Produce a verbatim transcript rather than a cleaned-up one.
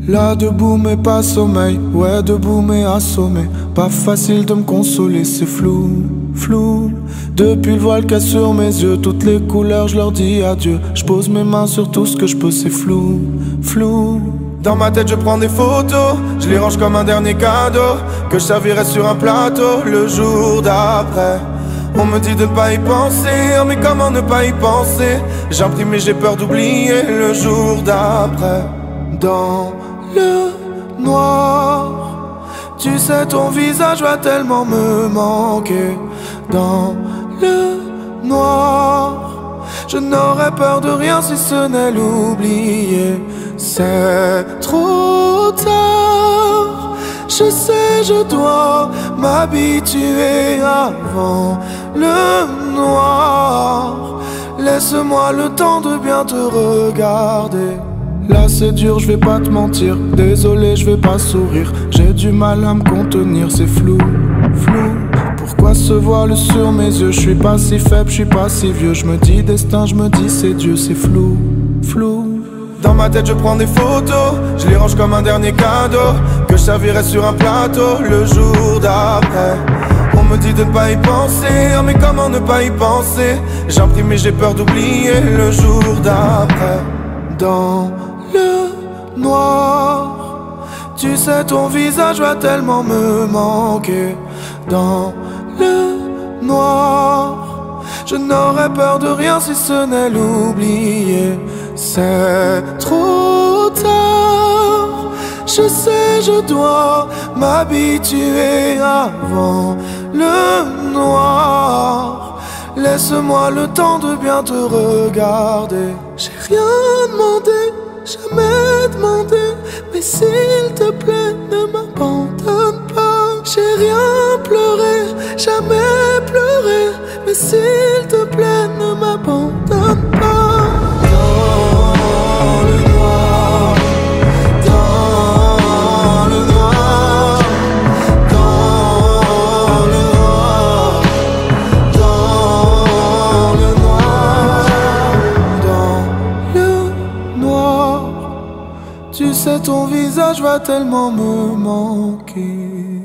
Là debout mais pas sommeil, ouais debout mais assommé. Pas facile de me consoler, c'est flou, flou. Depuis le voile qu'il y a sur mes yeux, toutes les couleurs je leur dis adieu. Je pose mes mains sur tout ce que je peux, c'est flou, flou. Dans ma tête je prends des photos, je les range comme un dernier cadeau que je servirai sur un plateau le jour d'après. On me dit de ne pas y penser, mais comment ne pas y penser? J'imprime et j'ai peur d'oublier le jour d'après. Dans le noir, tu sais ton visage va tellement me manquer. Dans le noir, je n'aurais peur de rien si ce n'est l'oublier. C'est trop tard, je sais je dois m'habituer avant le noir. Laisse-moi le temps de bien te regarder. Là c'est dur, je vais pas te mentir. Désolé, je vais pas sourire. J'ai du mal à me contenir, c'est flou, flou. Pourquoi ce voile sur mes yeux? Je suis pas si faible, je suis pas si vieux. Je me dis destin, je me dis c'est Dieu, c'est flou, flou. Dans ma tête je prends des photos, je les range comme un dernier cadeau que je servirai sur un plateau le jour d'après. On me dit de ne pas y penser, mais comment ne pas y penser? J'imprime et j'ai peur d'oublier le jour d'après. Dans le noir, tu sais ton visage va tellement me manquer. Dans le noir, je n'aurais peur de rien si ce n'est l'oublier. C'est trop tard, je sais je dois m'habituer avant le noir. Laisse-moi le temps de bien te regarder. J'ai rien demandé, jamais demandé, mais s'il te plaît ne m'abandonne pas. J'ai rien pleuré, jamais pleuré, mais s'il te plaît ne m'abandonne pas. Tu sais ton visage va tellement me manquer.